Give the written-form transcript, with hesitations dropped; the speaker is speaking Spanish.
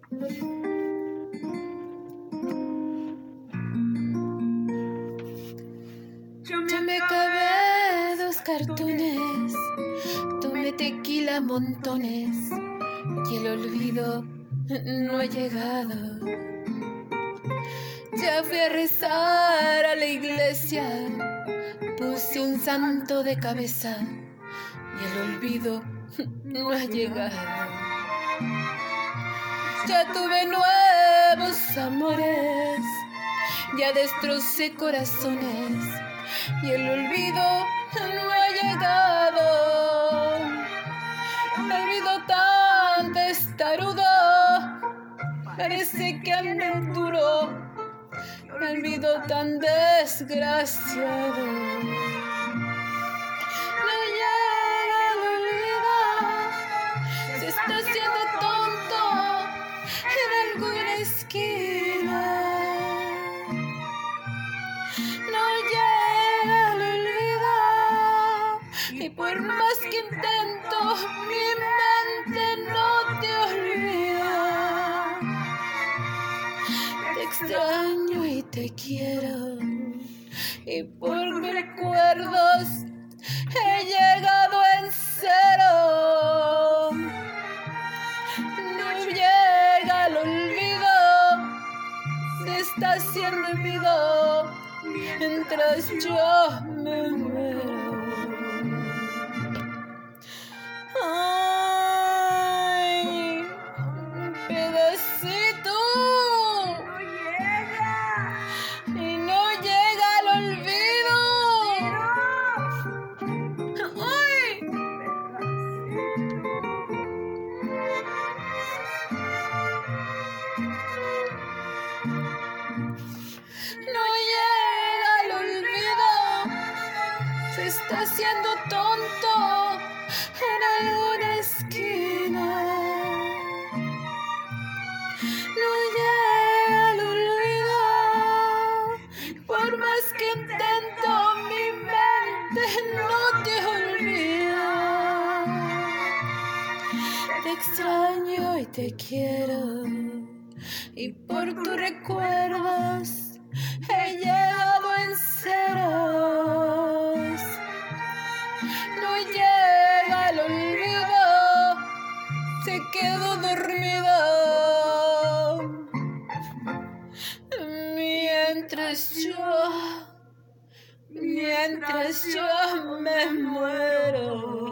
Yo me acabé 2 cartones, tomé tequila montones y el olvido no ha llegado. Ya fui a rezar a la iglesia, puse un santo de cabeza y el olvido no ha llegado. Ya tuve nuevos amores, ya destrocé corazones y el olvido no ha llegado. Me olvido tan testarudo, parece que ando duro. Me olvido tan desgraciado. No llega el olvido, se está haciendo tonto en alguna esquina. No llega el olvido y por más que intento mi mente no te olvida. Te extraño y te quiero y por mis recuerdos he llegado en cero. No llega el olvido, se está haciendo olvido mientras yo me muero. Ay, un pedacito. Y no llega el olvido. ¡Ay! No llega el olvido, se está haciendo tonto en alguna esquina. No llega el olvido, por más que intento mi mente no te olvida. Te extraño y te quiero y por tus recuerdos he llegado en ceros. No llega el olvido, se quedó dormido mientras yo me muero.